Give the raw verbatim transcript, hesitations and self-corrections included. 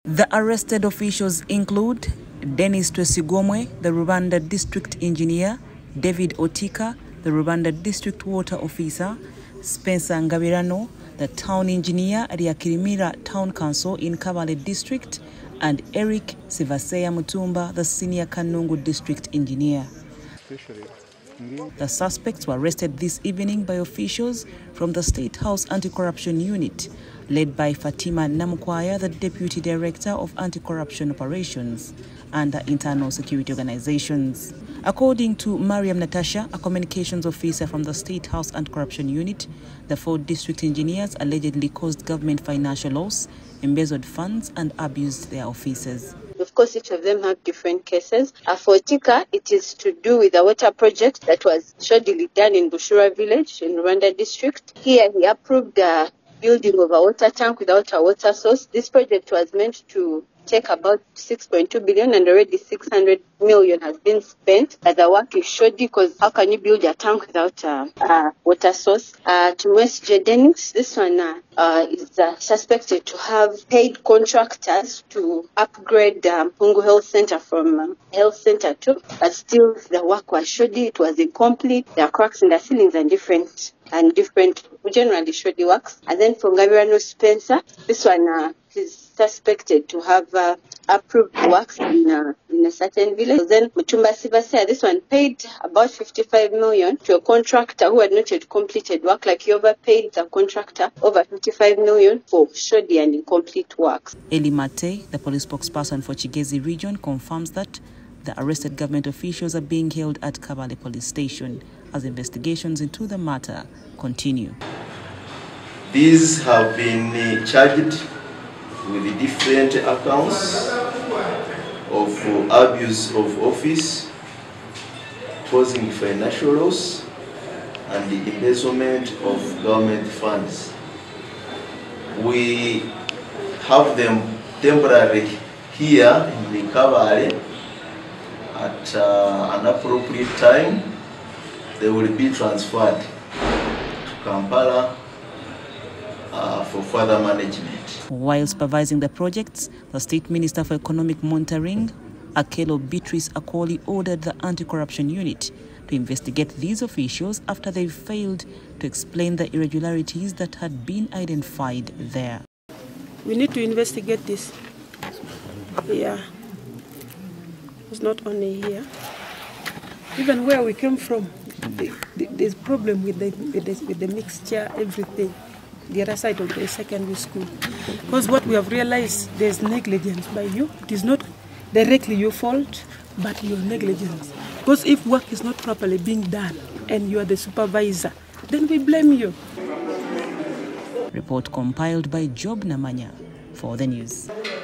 The arrested officials include Dennis Twesigomwe, the Rubanda District Engineer, David Otika, the Rubanda District Water Officer, Spencer Ngabirano, the Town Engineer at the Akirimira Town Council in Kabale District, and Eric Sivaseya Mutumba, the Senior Kanungu District Engineer. The suspects were arrested this evening by officials from the State House Anti-Corruption Unit, led by Fatima Namukwaya, the Deputy Director of Anti-Corruption Operations under Internal Security Organizations. According to Mariam Natasha, a communications officer from the State House Anti-Corruption Unit, the four district engineers allegedly caused government financial loss, embezzled funds and abused their offices. Of course, each of them have different cases. Uh, for Tika, it is to do with a water project that was shoddily done in Bushura village in Rwanda district. Here he approved the building of a water tank without a water source. This project was meant to take about six point two billion and already six hundred million has been spent. But the work is shoddy because how can you build a tank without a, a water source? Uh, to West J. Dennings, this one uh, uh, is uh, suspected to have paid contractors to upgrade um, Pungu Health Center from um, Health Center two, but still the work was shoddy, it was incomplete, there are cracks in the ceilings and different and different generally shoddy works. And then for Ngabirano Spencer, this one uh, is suspected to have uh, approved works in, uh, in a certain village. So then Mutumba Sivasea, this one paid about fifty-five million to a contractor who had not yet completed work, like he overpaid the contractor over fifty-five million for shoddy and incomplete works. Eli Mate, the police spokesperson for Kigezi region, confirms that the arrested government officials are being held at Kabale police station as investigations into the matter continue. These have been charged with different accounts of abuse of office, causing financial loss, and the embezzlement of government funds. We have them temporarily here in the Kabale. At uh, an appropriate time, they will be transferred to Kampala uh, for further management. While supervising the projects, the State Minister for Economic Monitoring, Akelo Beatrice Akoli, ordered the Anti-Corruption Unit to investigate these officials after they failed to explain the irregularities that had been identified there. We need to investigate this. Yeah. It's not only here. Even where we came from, the, the, there's problem with the, with the with the mixture, everything. The other side of the secondary school. Because what we have realized, there's negligence by you. It is not directly your fault, but your negligence. Because if work is not properly being done and you are the supervisor, then we blame you. Report compiled by Job Namanya for the news.